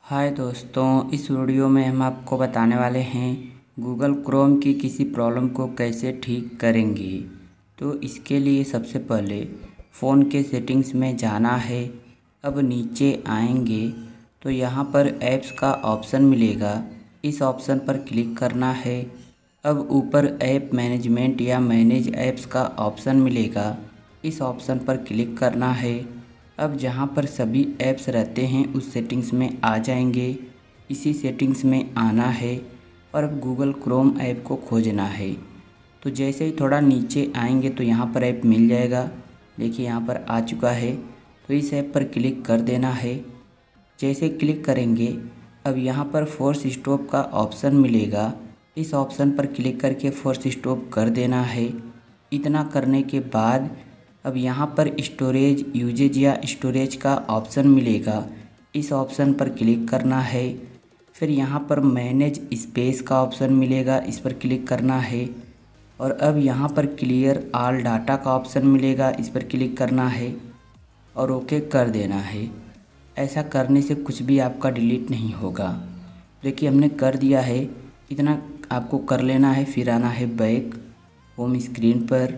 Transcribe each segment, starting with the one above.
हाय दोस्तों, इस वीडियो में हम आपको बताने वाले हैं गूगल क्रोम की किसी प्रॉब्लम को कैसे ठीक करेंगे। तो इसके लिए सबसे पहले फ़ोन के सेटिंग्स में जाना है। अब नीचे आएंगे तो यहाँ पर ऐप्स का ऑप्शन मिलेगा, इस ऑप्शन पर क्लिक करना है। अब ऊपर ऐप मैनेजमेंट या मैनेज ऐप्स का ऑप्शन मिलेगा, इस ऑप्शन पर क्लिक करना है। अब जहाँ पर सभी ऐप्स रहते हैं उस सेटिंग्स में आ जाएंगे, इसी सेटिंग्स में आना है और अब गूगल क्रोम ऐप को खोजना है। तो जैसे ही थोड़ा नीचे आएंगे तो यहाँ पर ऐप मिल जाएगा। देखिए यहाँ पर आ चुका है, तो इस ऐप पर क्लिक कर देना है। जैसे क्लिक करेंगे अब यहाँ पर फोर्स स्टॉप का ऑप्शन मिलेगा, इस ऑप्शन पर क्लिक करके फोर्स स्टॉप कर देना है। इतना करने के बाद अब यहाँ पर स्टोरेज यूजेज या स्टोरेज का ऑप्शन मिलेगा, इस ऑप्शन पर क्लिक करना है। फिर यहाँ पर मैनेज स्पेस का ऑप्शन मिलेगा, इस पर क्लिक करना है। और अब यहाँ पर क्लियर ऑल डाटा का ऑप्शन मिलेगा, इस पर क्लिक करना है और ओके कर देना है। ऐसा करने से कुछ भी आपका डिलीट नहीं होगा। देखिए हमने कर दिया है, इतना आपको कर लेना है। फिर आना है बैक होम स्क्रीन पर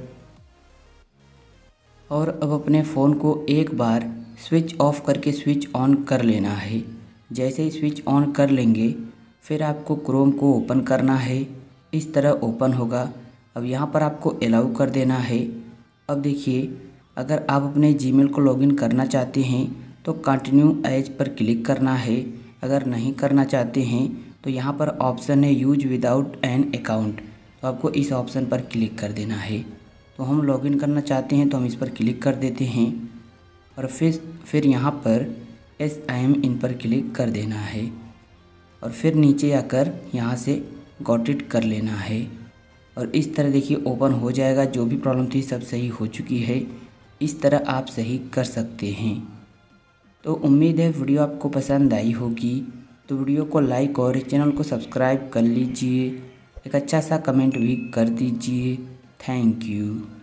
और अब अपने फ़ोन को एक बार स्विच ऑफ करके स्विच ऑन कर लेना है। जैसे ही स्विच ऑन कर लेंगे फिर आपको क्रोम को ओपन करना है, इस तरह ओपन होगा। अब यहाँ पर आपको अलाउ कर देना है। अब देखिए अगर आप अपने जीमेल को लॉगिन करना चाहते हैं तो कंटिन्यू एज पर क्लिक करना है। अगर नहीं करना चाहते हैं तो यहाँ पर ऑप्शन है यूज विदाउट एन अकाउंट, तो आपको इस ऑप्शन पर क्लिक कर देना है। तो हम लॉगिन करना चाहते हैं तो हम इस पर क्लिक कर देते हैं और फिर यहाँ पर SIM इन पर क्लिक कर देना है और फिर नीचे आकर यहाँ से गॉट इट कर लेना है। और इस तरह देखिए ओपन हो जाएगा। जो भी प्रॉब्लम थी सब सही हो चुकी है। इस तरह आप सही कर सकते हैं। तो उम्मीद है वीडियो आपको पसंद आई होगी। तो वीडियो को लाइक और चैनल को सब्सक्राइब कर लीजिए, एक अच्छा सा कमेंट भी कर दीजिए। Thank you.